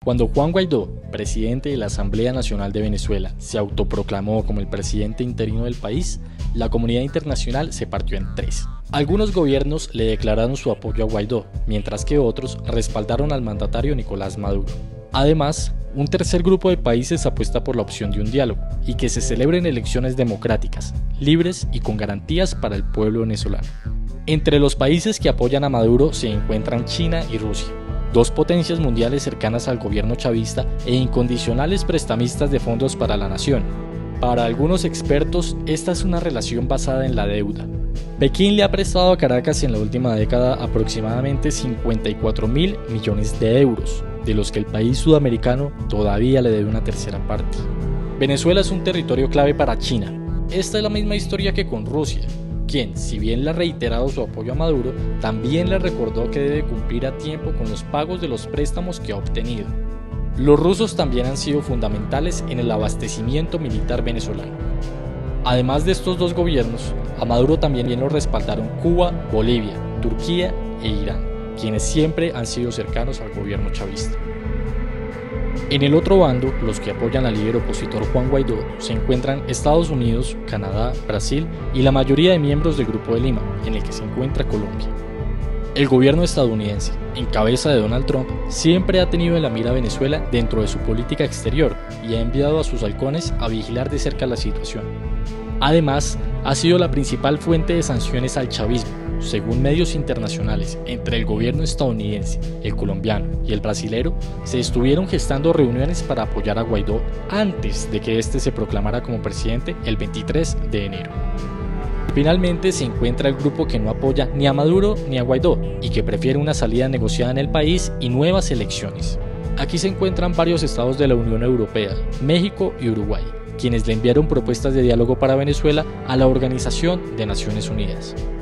Cuando Juan Guaidó, presidente de la Asamblea Nacional de Venezuela, se autoproclamó como el presidente interino del país, la comunidad internacional se partió en tres. Algunos gobiernos le declararon su apoyo a Guaidó, mientras que otros respaldaron al mandatario Nicolás Maduro. Además, un tercer grupo de países apuesta por la opción de un diálogo y que se celebren elecciones democráticas, libres y con garantías para el pueblo venezolano. Entre los países que apoyan a Maduro se encuentran China y Rusia, dos potencias mundiales cercanas al gobierno chavista e incondicionales prestamistas de fondos para la nación. Para algunos expertos, esta es una relación basada en la deuda. Pekín le ha prestado a Caracas en la última década aproximadamente 54.000 millones de euros, de los que el país sudamericano todavía le debe una tercera parte. Venezuela es un territorio clave para China. Esta es la misma historia que con Rusia, quien, si bien le ha reiterado su apoyo a Maduro, también le recordó que debe cumplir a tiempo con los pagos de los préstamos que ha obtenido. Los rusos también han sido fundamentales en el abastecimiento militar venezolano. Además de estos dos gobiernos, a Maduro también lo respaldaron Cuba, Bolivia, Turquía e Irán, quienes siempre han sido cercanos al gobierno chavista. En el otro bando, los que apoyan al líder opositor Juan Guaidó, se encuentran Estados Unidos, Canadá, Brasil y la mayoría de miembros del Grupo de Lima, en el que se encuentra Colombia. El gobierno estadounidense, en cabeza de Donald Trump, siempre ha tenido en la mira a Venezuela dentro de su política exterior y ha enviado a sus halcones a vigilar de cerca la situación. Además, ha sido la principal fuente de sanciones al chavismo. Según medios internacionales, entre el gobierno estadounidense, el colombiano y el brasilero, se estuvieron gestando reuniones para apoyar a Guaidó antes de que éste se proclamara como presidente el 23 de enero. Finalmente se encuentra el grupo que no apoya ni a Maduro ni a Guaidó y que prefiere una salida negociada en el país y nuevas elecciones. Aquí se encuentran varios estados de la Unión Europea, México y Uruguay, quienes le enviaron propuestas de diálogo para Venezuela a la Organización de Naciones Unidas.